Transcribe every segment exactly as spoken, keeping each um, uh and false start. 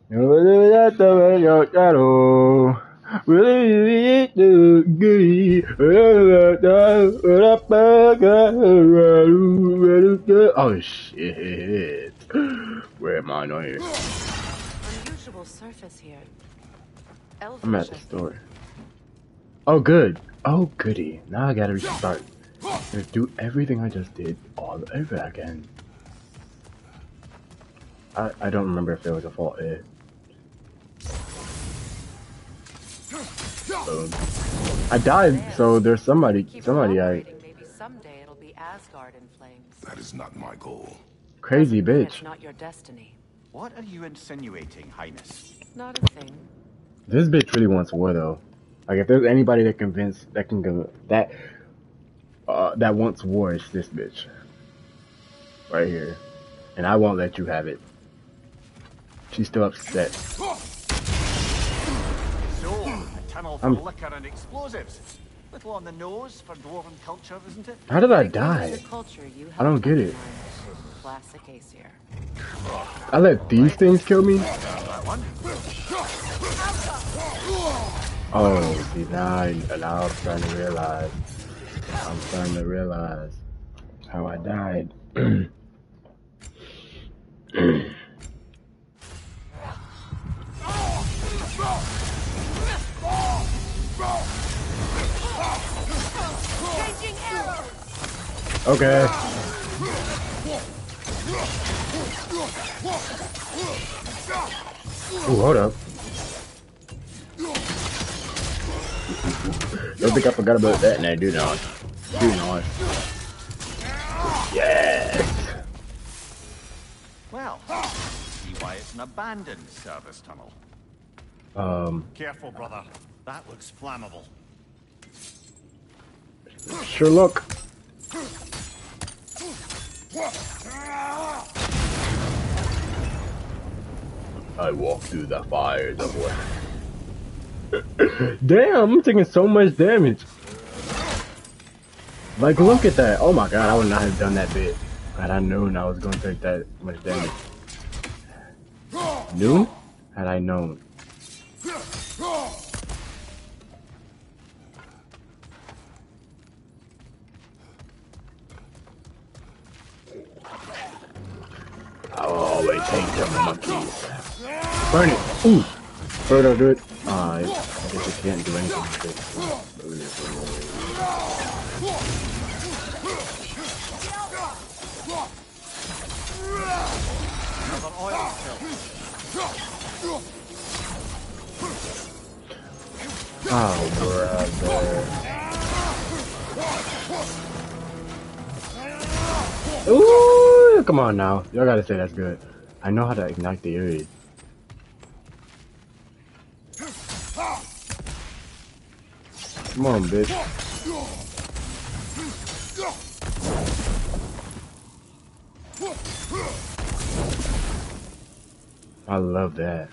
Your shadow. Really Oh shit. Where am I? No here. Unusual surface here. I'm Elvish, at the I store. think. Oh good. Oh goody. Now I gotta restart. Let's do everything I just did all over again. I, I don't remember if there was a fault here. Boom. I died, so there's somebody, somebody I... Maybe someday it'll be Asgard in flames. That is not my goal. Crazy bitch. It's not your destiny. What are you insinuating, Highness? Not a thing. This bitch really wants war, though. Like, if there's anybody that convince that can go that uh, that wants war, it's this bitch right here, and I won't let you have it. She's still upset. So, a tunnel for I'm... liquor and explosives. Little on the nose for dwarven culture, isn't it? How did I die? I don't get it. Classic Aesir. I let these things kill me? Oh, see, now, I, now I'm starting to realize. I'm starting to realize how I died. Okay. Ooh, hold up. Don't think I forgot about that, and I do not. Do not. Yes. Well, see why it's an abandoned service tunnel. Um. Careful, brother. That looks flammable. Sure look. I walk through the fires of what? Damn, I'm taking so much damage. Like, look at that. Oh my god, I would not have done that bit. Had I known I was going to take that much damage. Noon? Had I known. I'll always hate them monkeys. Burn it! Ooh! Further do it. Uh, I guess you can't do anything with it. Oh, brother. Ooh! Come on now. Y'all gotta say that's good. I know how to ignite the area. Come on, bitch. I love that.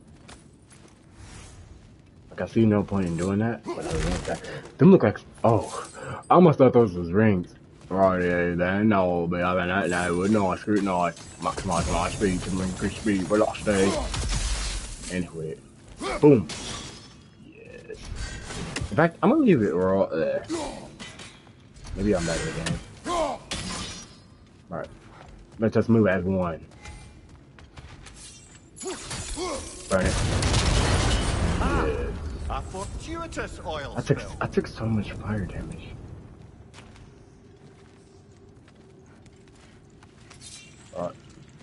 Like, I see no point in doing that, but I love that. Them look like... Oh, I almost thought those was rings. Right, yeah, then no, but I mean, that, that would not scrutinize. Maximize my speed to increase speed velocity. Anyway. Boom. Yes. In fact, I'm gonna leave it right there. Maybe I'm better again. Alright. Let's just move as one. Burn it. Yeah. A fortuitous oil I took spill. I took so much fire damage. Alright.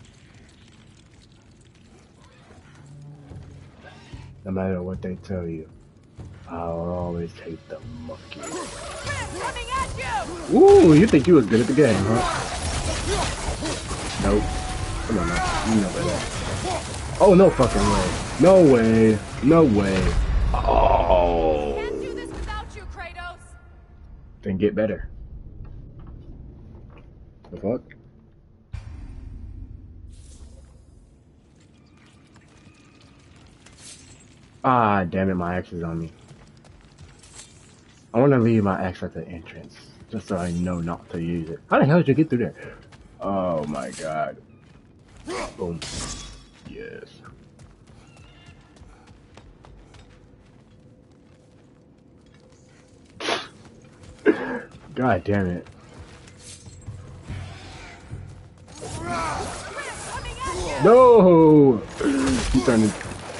No matter what they tell you, I'll always hate the monkey. Coming at you! Ooh, you think you was good at the game, huh? Nope. Come on now. You know better. Oh, no fucking way. No way. No way. Oh. Can't do this without you, Kratos. Then get better. The fuck? Ah, damn it, my axe is on me. I want to leave my axe at the entrance, just so I know not to use it. How the hell did you get through there? Oh my god. Boom. Yes. God damn it. No! He's turning.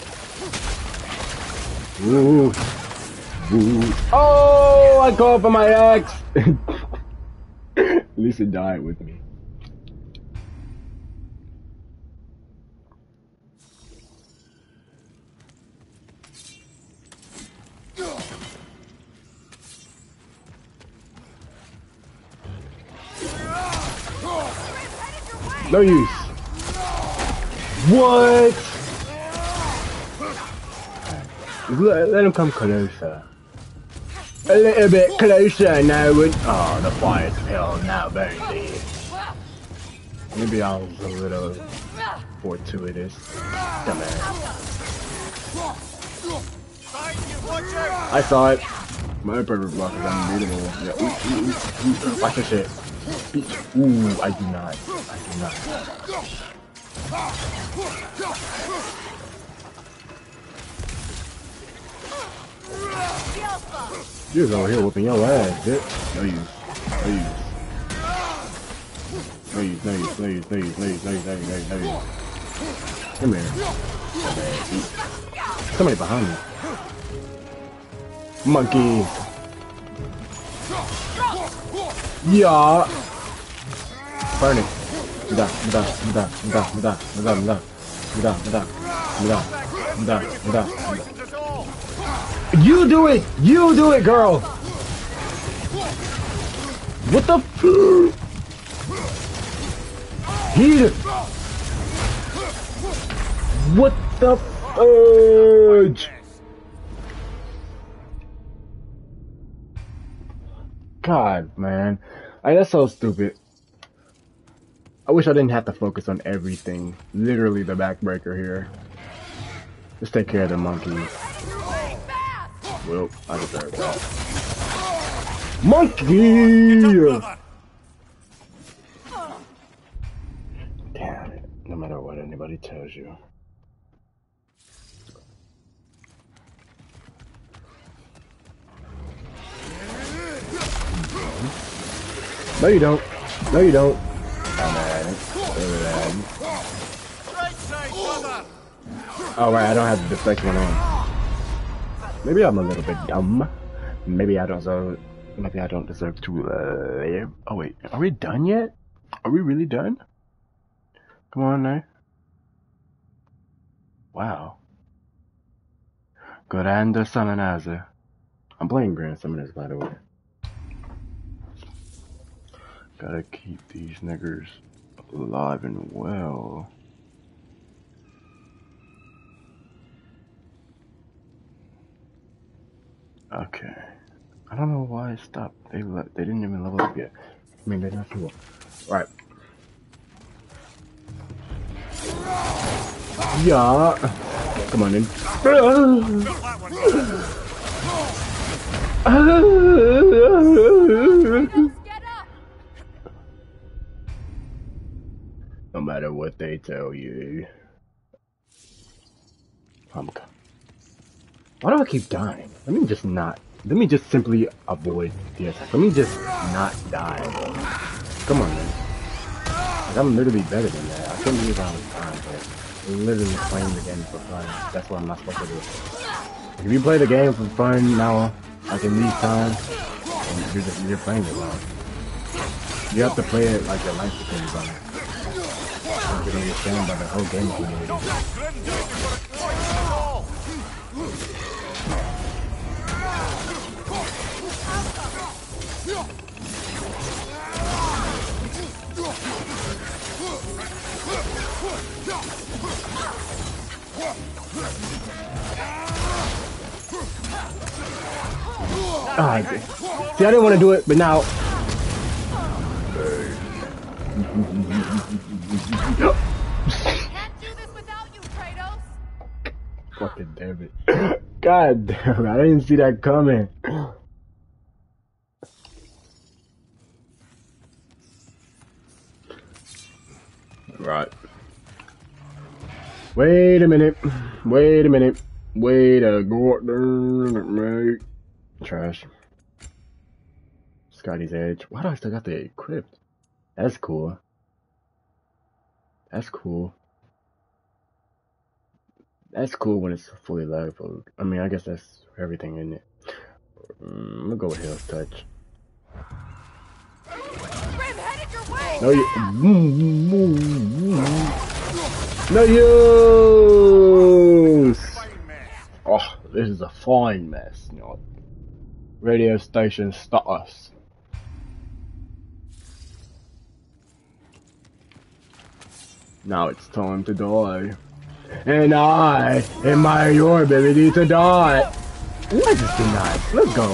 Ooh. Ooh. Oh, I called for my axe! At least it died with me. No use. What? Let, let him come closer. A little bit closer now. Would oh, the fire's hell now, baby. Maybe I was a little fortuitous. Dumbass. I saw it. My perfect block is unbeatable. Yeah. Ooh, ooh, ooh, ooh. Watch this shit. Ooh, I do not. I do not. You was over here whooping your ass, bitch. No use. No use. No use, no use, no use, no use, no use, no use, no use, no use, no use. Come here. Somebody behind me. Monkey. Yeah. Burn it. Da, da, da, da, da, da, da, da, da, da, da, da. You do it! You do it, girl! What the f- He What the fudge? God, man. I, that's so stupid. I wish I didn't have to focus on everything. Literally the backbreaker here. Just take care of the monkeys. Well, I deserve that. Monkey! Damn it. No matter what anybody tells you. No, you don't. No, you don't. I'm at it. Oh, right, I don't have the deflect one on. Maybe I'm a little bit dumb. Maybe I don't so. Maybe I don't deserve to live. Oh wait, are we done yet? Are we really done? Come on now. Wow. Grande Summonazer. I'm playing Grand Summoners, by the way. Gotta keep these niggers alive and well. Okay. I don't know why it stopped. They le they didn't even level up yet. I mean, they're not too well. Right. Yeah. Come on in. No matter what they tell you. I'm coming. Why do I keep dying? Let me just not. Let me just simply avoid the attack. Let me just not die. Come on, man. Like, I'm literally better than that. I couldn't believe I was dying, but I'm literally playing the game for fun. That's what I'm not supposed to do. Like, if you play the game for fun now, like in these times, you're just you're playing it wrong. You have to play it like your life depends on it. You can understand by the whole game community. Oh, I did. See, I didn't want to do it, but now. Can't do this without you, Kratos. Fucking damn it. God damn it, I didn't see that coming. Right. Wait a minute. Wait a minute. Wait a goddamn minute, mate. Trash. Scotty's Edge. Why do I still got the equipped? That's cool. That's cool. That's cool when it's fully leveled. I mean, I guess that's everything in it. Mm, I'm gonna go with Hill's Touch. Grim headed your way! No, you. No use! Oh, this is a fine mess. You know, radio station, stop us. Now it's time to die. And I admire your ability to die. Ooh, I just do nice. Let's go.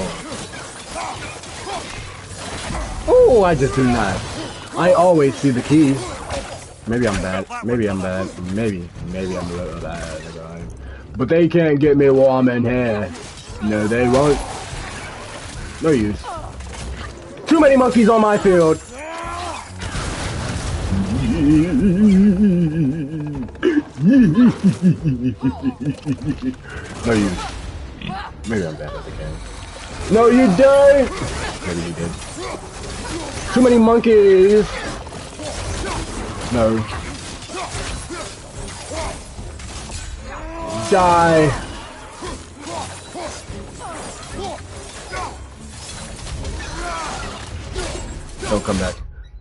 Oh, I just do nice. I always see the key. Maybe I'm bad. Maybe I'm bad. Maybe. Maybe I'm a little bad. But they can't get me while I'm in here. No, they won't. No use. Too many monkeys on my field. No use. Maybe I'm bad at the game. No, you don't. Maybe you did. Too many monkeys. No. Die. Don't come back.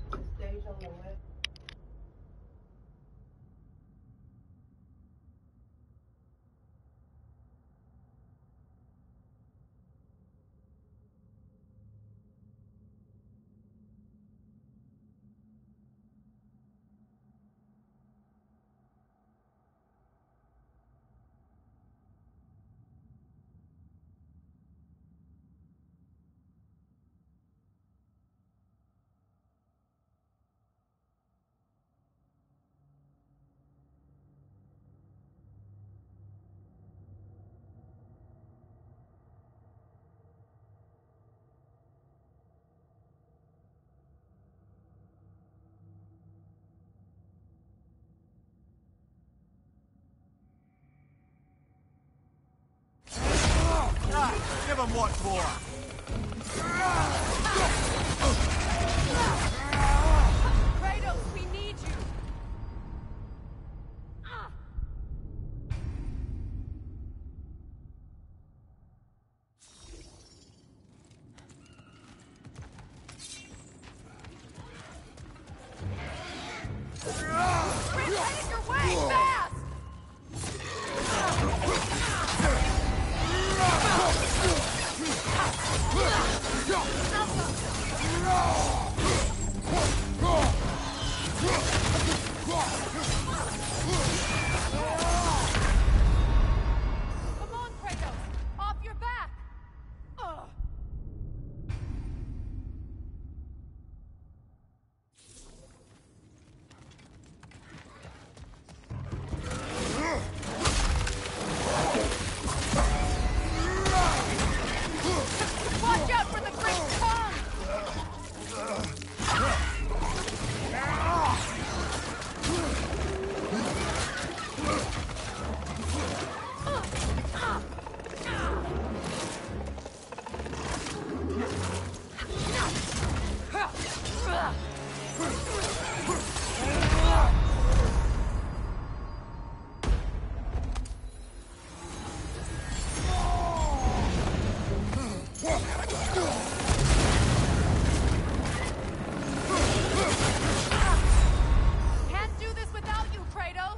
Give him what for? Kratos, we need you! Grim headed your way! Fast! Come on, Kratos! Off your back! Ugh. Watch out for the great tongue! Can't do this without you, Kratos!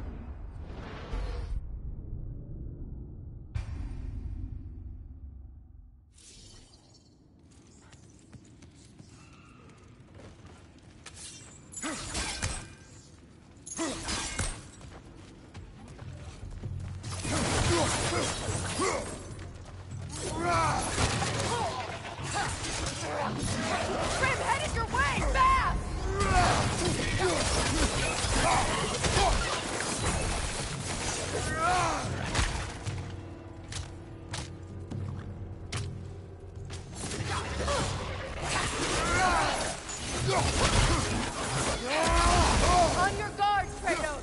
Grim headed your way! Fast! On your guard, Kratos!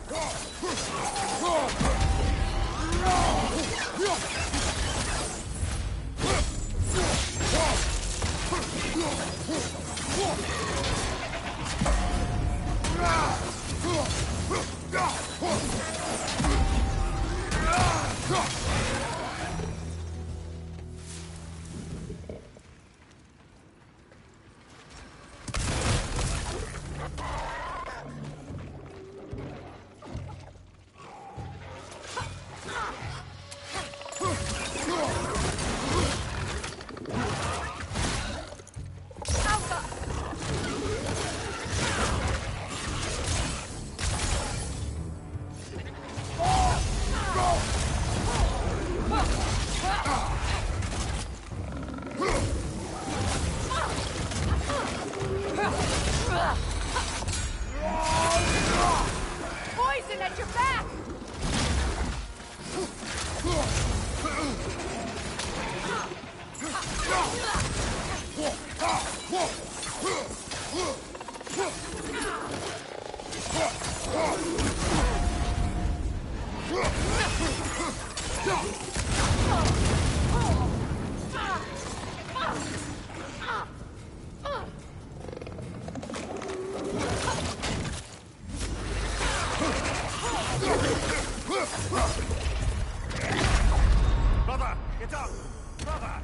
Brother, get up! Brother!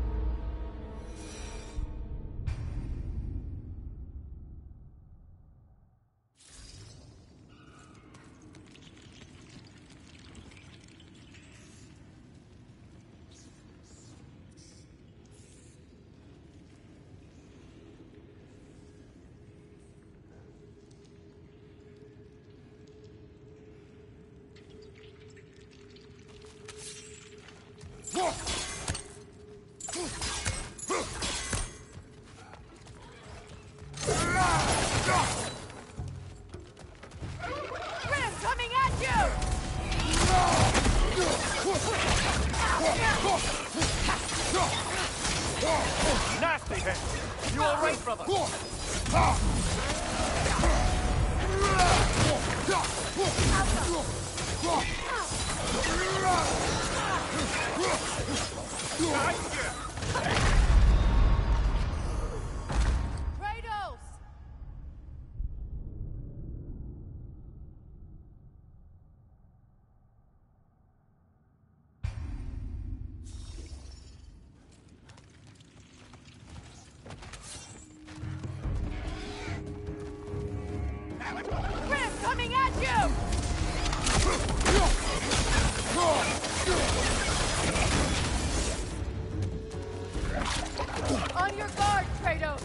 Grim coming at you! Nasty hit! You alright, brother? Kratos! Grim coming at you! On your guard, Kratos!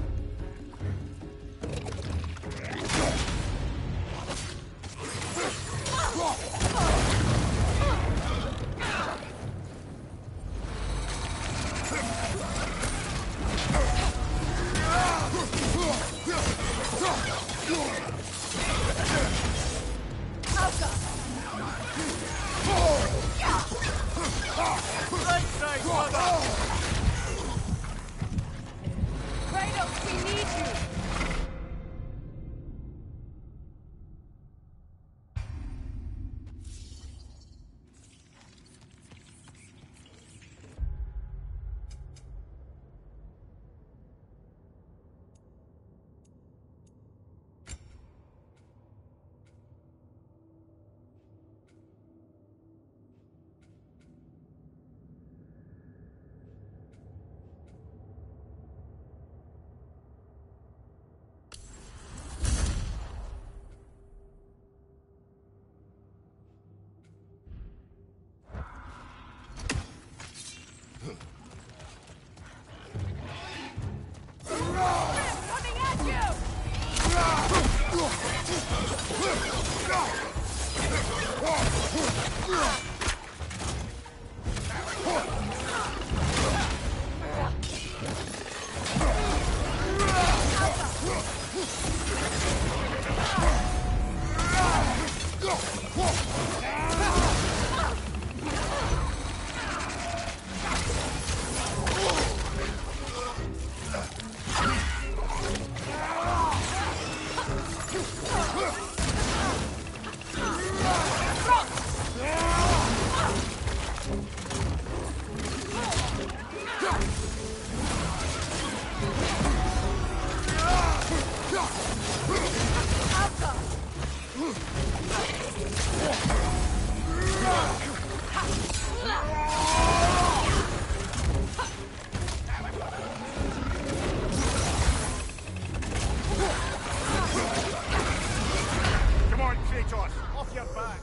Right side, brother! Kratos, we need you! Coming at you! Come on, Kratos! Off your back!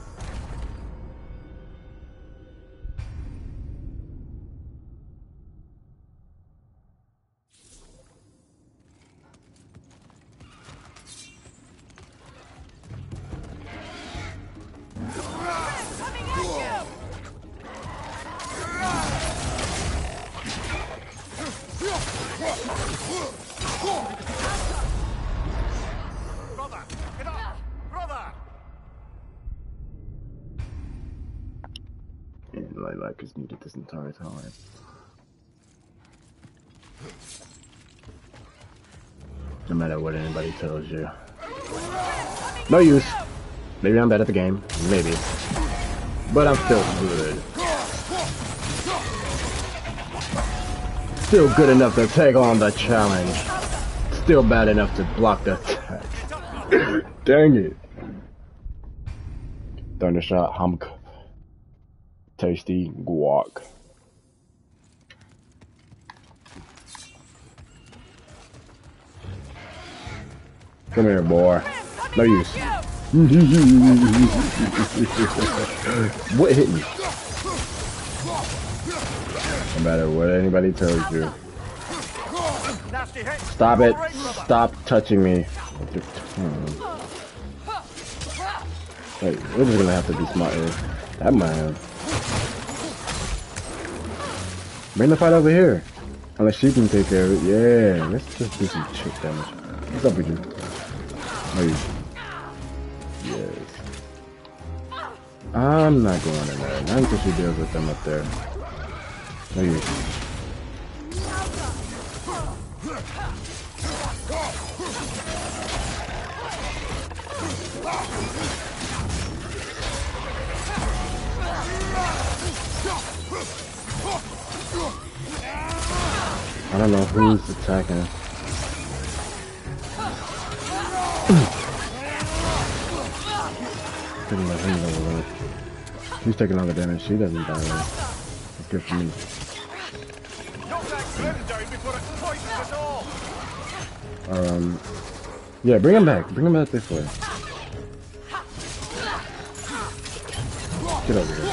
Coming at you! Brother! Get up! Brother! And my life is needed this entire time. No matter what anybody tells you. No use. Maybe I'm bad at the game. Maybe. But I'm still good. Still good enough to take on the challenge. Still bad enough to block the attack. Dang it. Thundershot, humk. Tasty guac. Come here, boy. No use. What hit me? No matter what anybody tells you. Stop it. Stop touching me. Wait, we're just gonna have to be smart here. That man. Bring the fight over here. Unless she can take care of it. Yeah, let's just do some chick damage. What's up with you? Oh, you. Yes. I'm not going in there. Not until she deals with them up there. No use. I don't know who's attacking. Couldn't let him level up. He's taking all the damage. She doesn't die. It's good for me. Um, yeah, bring him back. Bring him back this way. Get over here.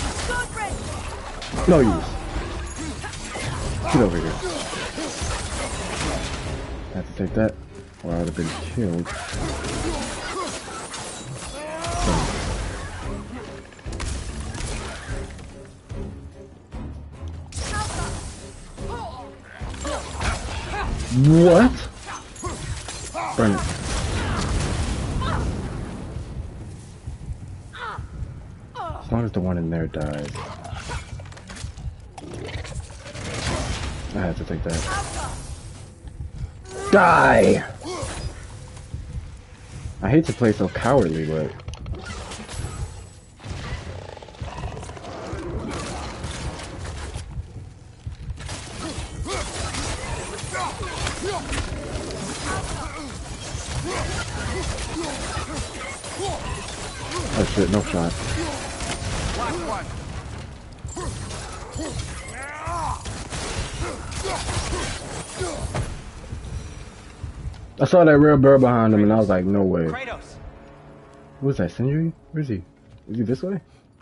No use. Get over here. I have to take that, or I would have been killed. What? Burn it. As long as the one in there dies. I have to take that. Die! I hate to play so cowardly, but... Oh shit, no shot. I saw that real bird behind him and I was like, no way. Kratos. Who's that, Sindri? Where is he? Is he this way?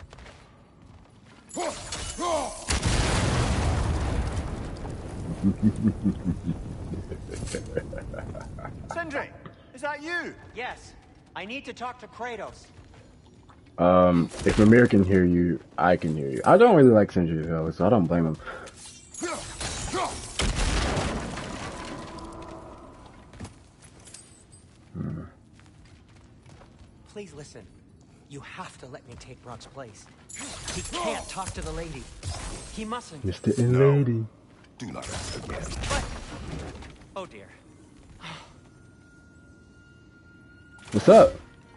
Sindri, is that you? Yes. I need to talk to Kratos. Um, if Mimir can hear you, I can hear you. I don't really like Sindri though, so I don't blame him. Hmm. Please listen. You have to let me take Brock's place. He can't talk to the lady. He mustn't. Mister and Lady. Do not ask again. But... Oh dear. What's up?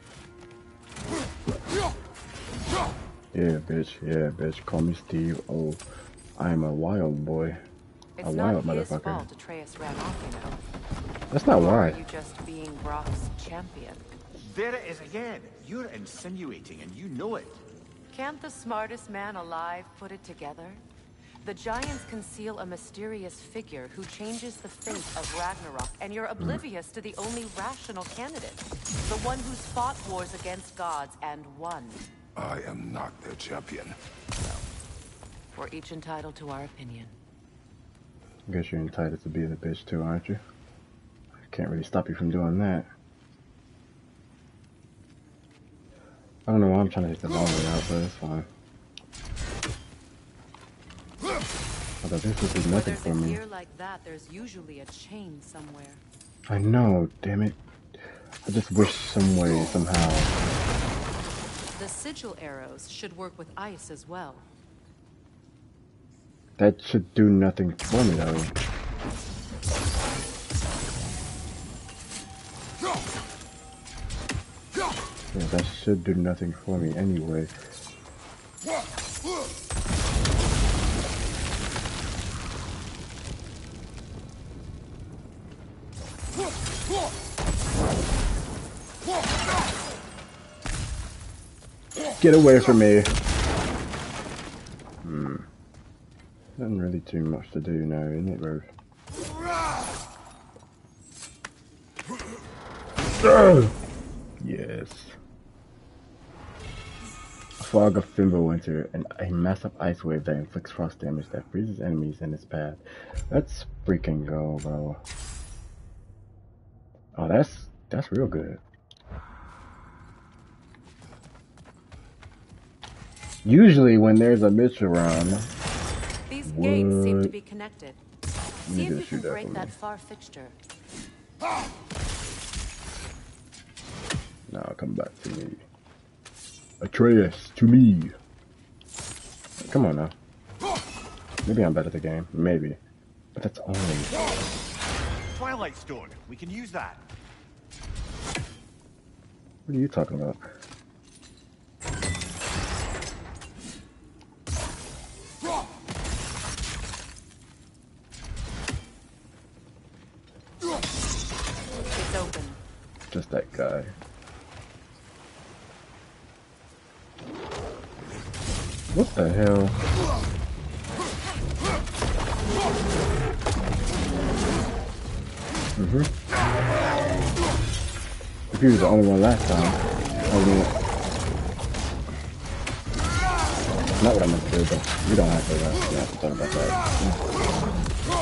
Yeah, bitch. Yeah, bitch. Call me Steve. Oh, I am a wild boy. It's a wild not his motherfucker. fault Atreus ran off, you know. That's not Or why. are you just being Brock's champion? There it is again. You're insinuating and you know it. Can't the smartest man alive put it together? The Giants conceal a mysterious figure who changes the fate of Ragnarok, and you're oblivious to the only rational candidate. The one who's fought wars against gods and won. I am not their champion. We're each entitled to our opinion. I guess you're entitled to be the bitch too, aren't you? I can't really stop you from doing that. I don't know why I'm trying to take the long way out, but it's fine. I thought this would do nothing There's for a me. gear like that, there's usually a chain somewhere. I know, damn it. I just wish some way, somehow. The sigil arrows should work with ice as well. That should do nothing for me though. that should do nothing for me anyway. Get away from me. Hmm. Nothing really too much to do now, isn't it, bro? Yes. A fog of Fimbulwinter and a massive ice wave that inflicts frost damage that freezes enemies in its path. Let's freaking go, bro. Oh, that's that's real good. Usually when there's a bitch around, These what? gates seem to be connected. You See if need you to shoot can that break for that me. far fixture. Now come back to me. Atreus, to me. Come on now. Maybe I'm better at the game. Maybe. But that's only... Twilight Stone. We can use that. What are you talking about? It's open. Just that guy. What the hell? Mm-hmm. If he was the only one last time, I mean, not what I meant to do, but we don't have to, uh, we don't have to talk about that.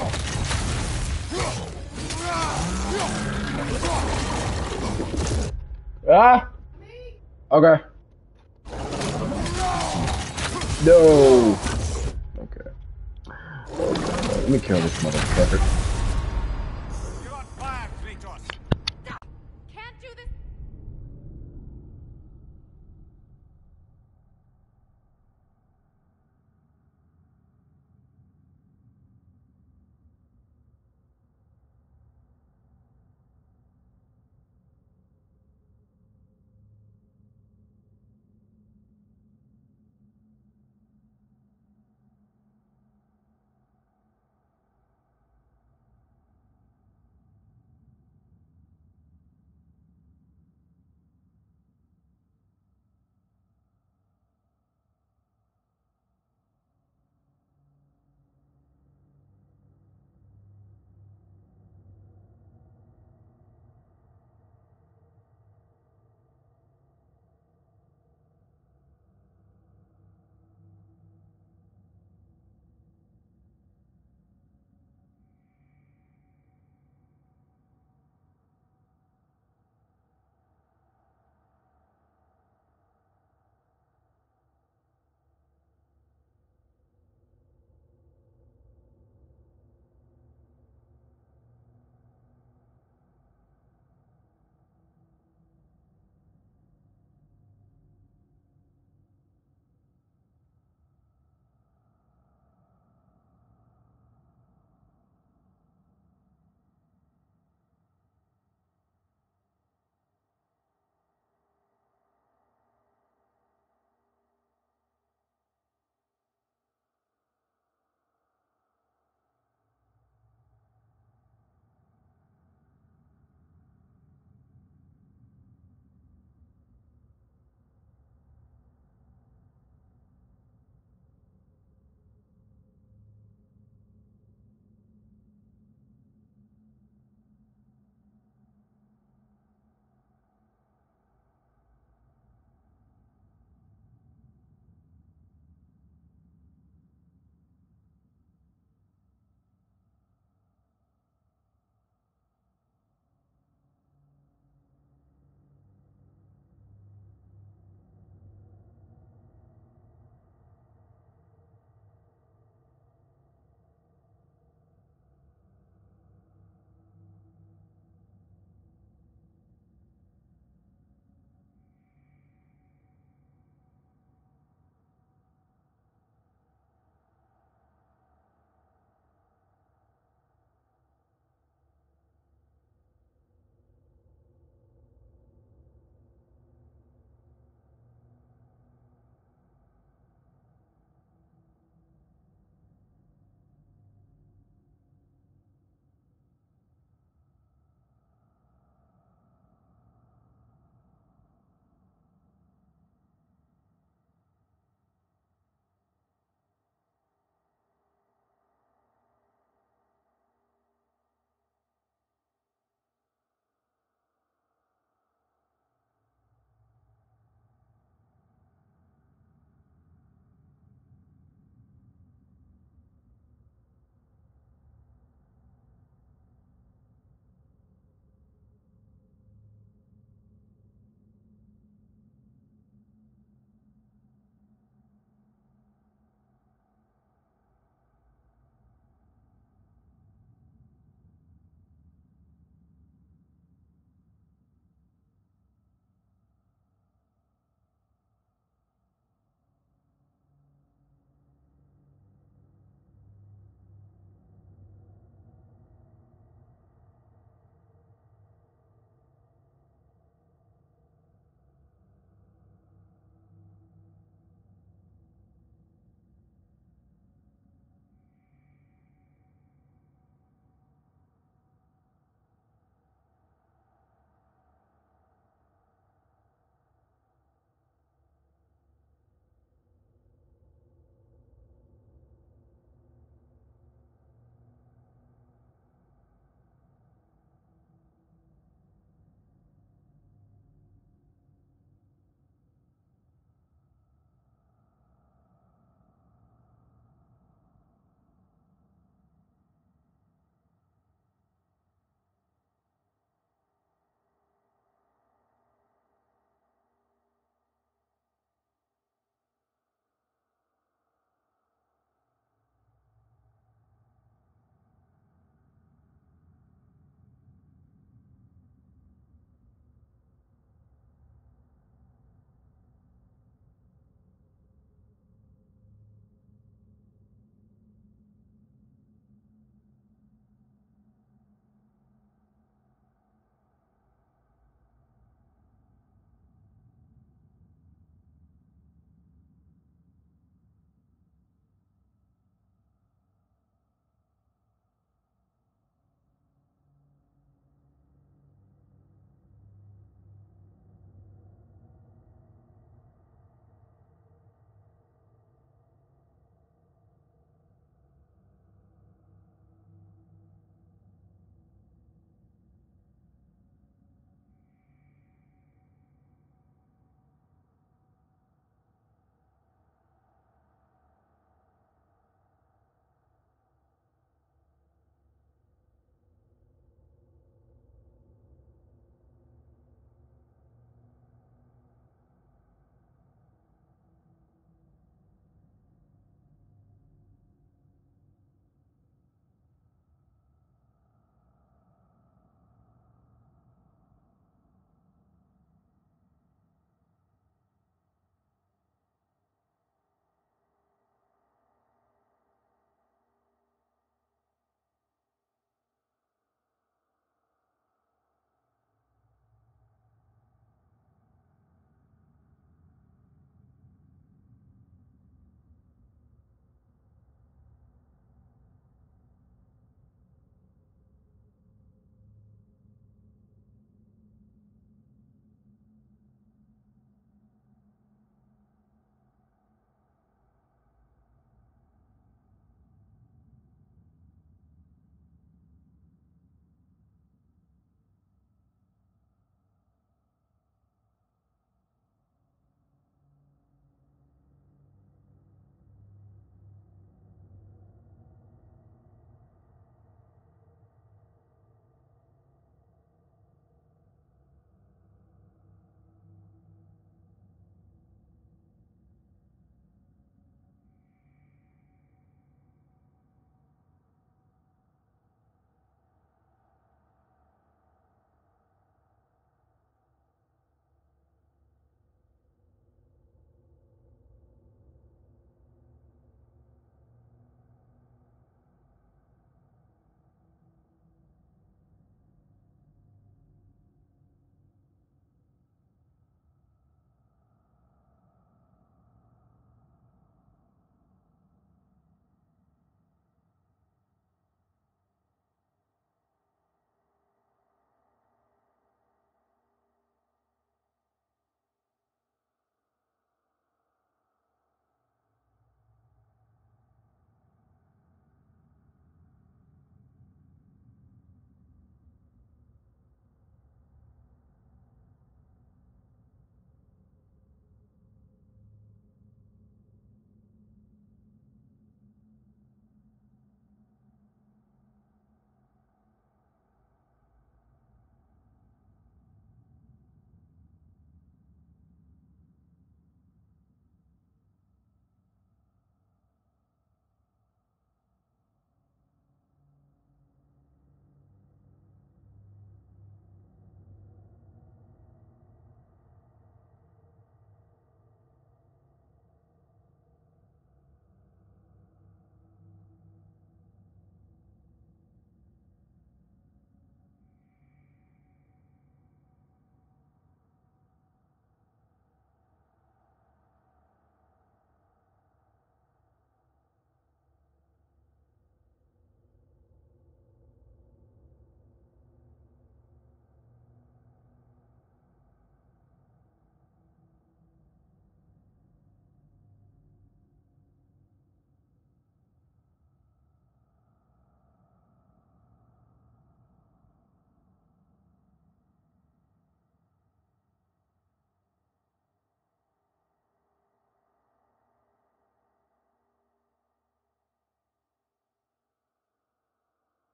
Ah! Okay. No! Okay. Let me kill this motherfucker. You're on fire, Kratos. Can't do this.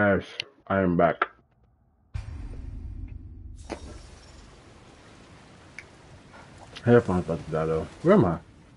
Yes, I am back. Headphones about to die though. Where am I?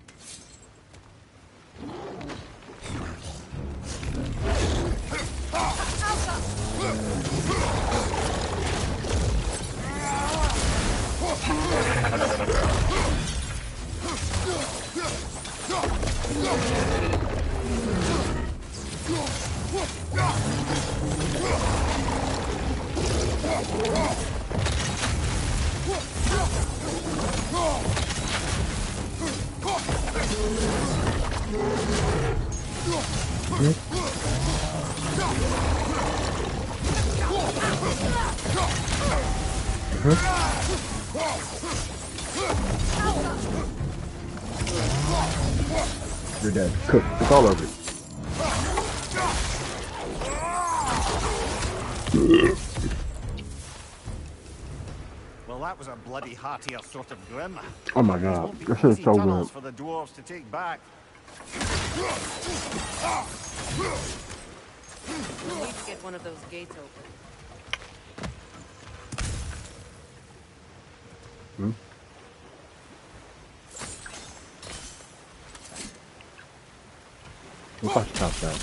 You're dead. Cook. It's all over. Well, that was a bloody heartier sort of grim. Oh my god. This is so good. For the dwarves to take back. We need to get one of those gates open. Hmm? We'll watch top that.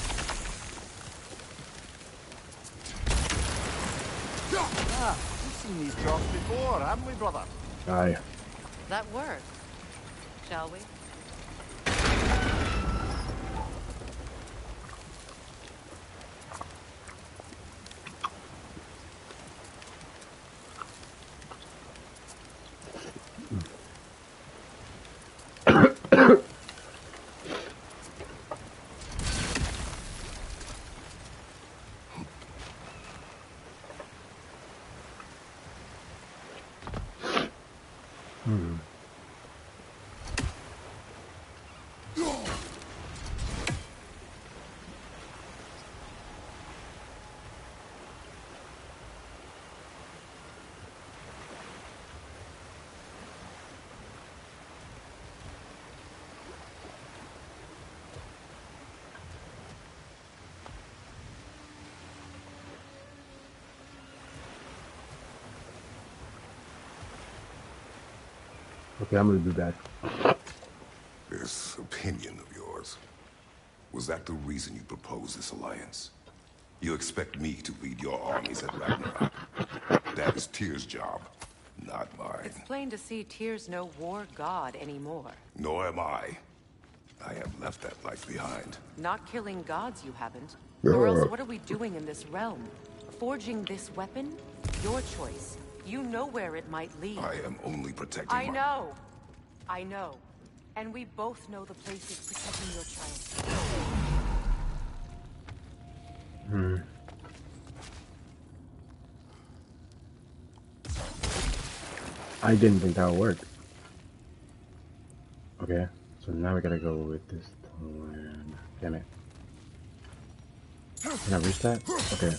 Ah, we've seen these drops before, haven't we, brother? Aye. That worked. Shall we? Hmm. Okay, I'm gonna do that. This opinion of yours, was that the reason you proposed this alliance? You expect me to lead your armies at Ragnarok? That is Tyr's job, not mine. It's plain to see Tyr's no war god anymore. Nor am I. I have left that life behind. Not killing gods, you haven't. Or else what are we doing in this realm? Forging this weapon? Your choice. You know where it might lead. I am only protecting I my... know. I know. And we both know the place is protecting your child. Hmm. I didn't think that would work. Okay, so now we gotta go with this plan. Damn it. Can I reach that? Okay.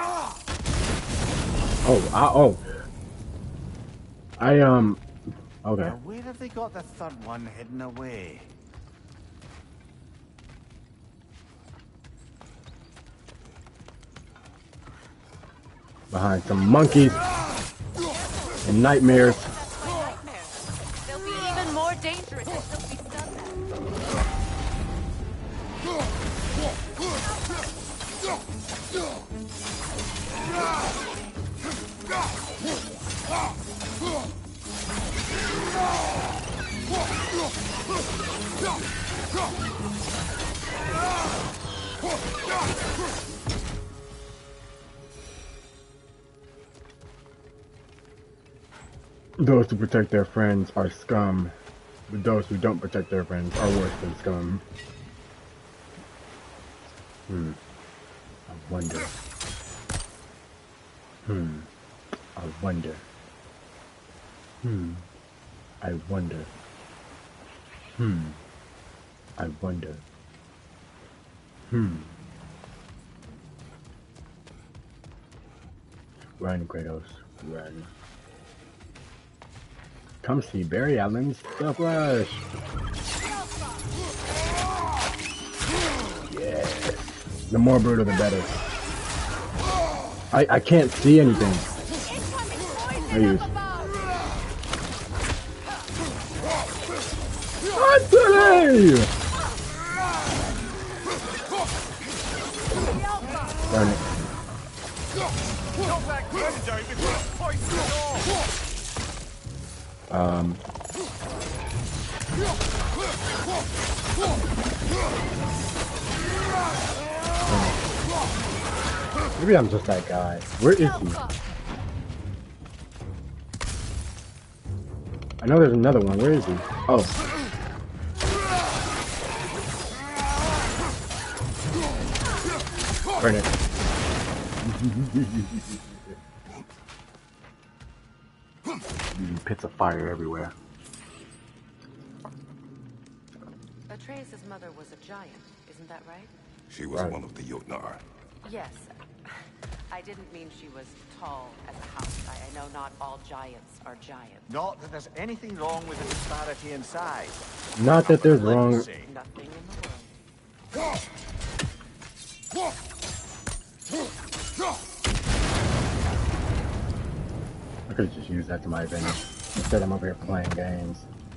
Oh, I, oh. I, um, okay. Now, where have they got the third one hidden away? Behind some monkeys and nightmares. They'll be even more dangerous until we've done that. Those who protect their friends are scum, but those who don't protect their friends are worse than scum. Hmm. I wonder. Hmm. I wonder. Hmm. I wonder. Hmm. I wonder. Hmm. Run, Kratos. Run. Come see Barry Allen's The Flash. Yes. The more brutal, the better. I, I can't see anything. I use. Anthony! Darn it. Um. Maybe I'm just that guy. Where is he? I know there's another one. Where is he? Oh. Burn it. Pits of fire everywhere. Atreus' mother was a giant, isn't that right? She was Right. one of the Jotnar. Yes. I didn't mean she was tall as a house. I, I know not all giants are giants. Not that there's anything wrong with the disparity in size. Not that there's wrong. Say. Nothing in the world. I could have just used that to my advantage. Instead, I'm over here playing games.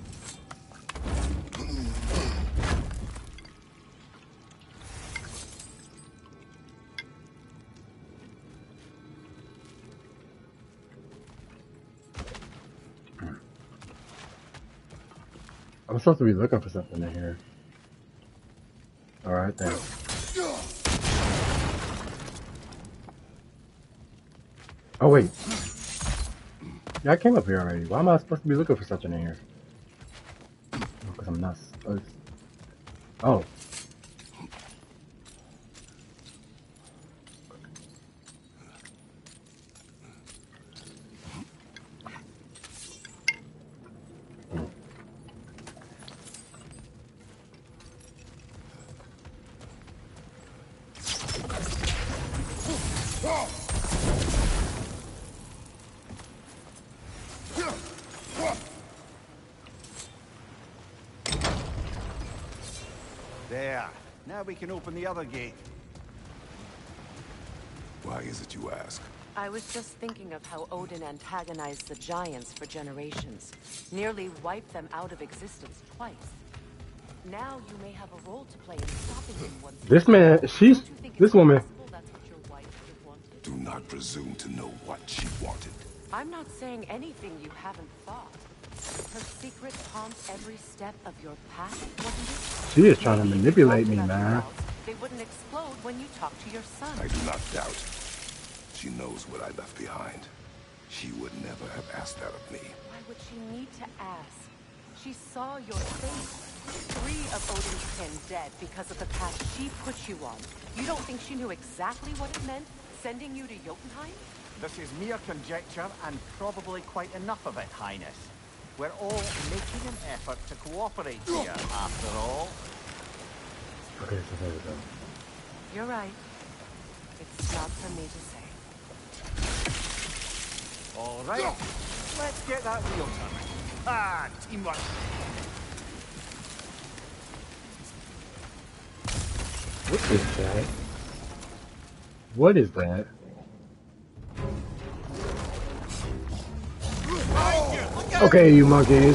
I'm supposed to be looking for something in here. Alright then. Oh wait. Yeah, I came up here already. Why am I supposed to be looking for something in here? Because I'm not supposed. Oh. There. Now we can open the other gate. Why is it you ask? I was just thinking of how Odin antagonized the giants for generations. Nearly wiped them out of existence twice. Now you may have a role to play in stopping him once. This man, she's, Don't you think this it's woman. possible that's what your wife would have wanted? Do not presume to know what she wanted. I'm not saying anything you haven't thought. Her secret haunts every step of your path, wasn't it? She is trying to Maybe if you manipulate talked me, about your man. doubts, they wouldn't explode when you talk to your son. I do not doubt. She knows what I left behind. She would never have asked that of me. Why would she need to ask? She saw your face. Three of Odin's kin dead because of the path she put you on. You don't think she knew exactly what it meant, sending you to Jotunheim? This is mere conjecture and probably quite enough of it, Highness. We're all making an effort to cooperate here, after all. Okay, so there we go. You're right. It's not for me to say. All right, let's get that wheel turning. Ah, teamwork. What is that? What is that? Okay, you monkeys.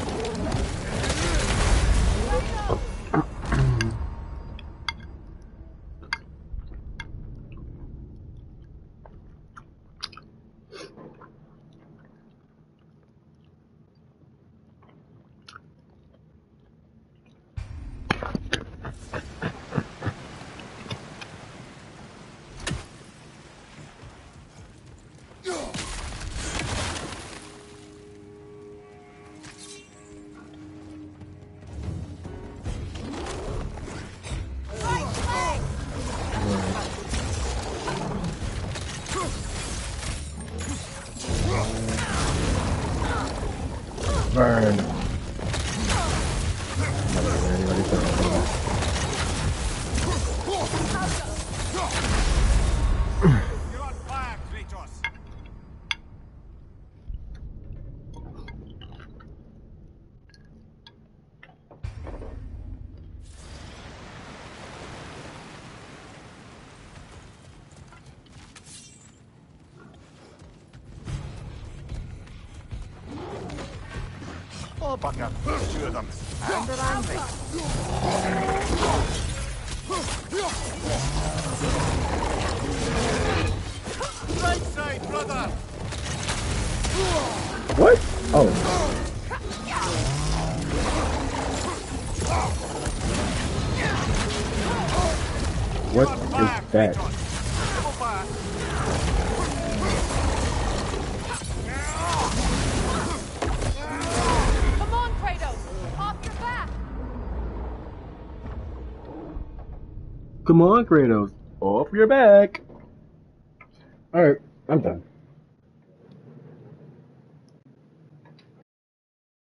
Burn. You're on fire, Kratos. Oh, bugger. Two of them. And they're angry. Right side, brother! What? Oh. What is that? Come on, Kratos! Off your back! Come on, Kratos. Off your back. Alright, I'm done.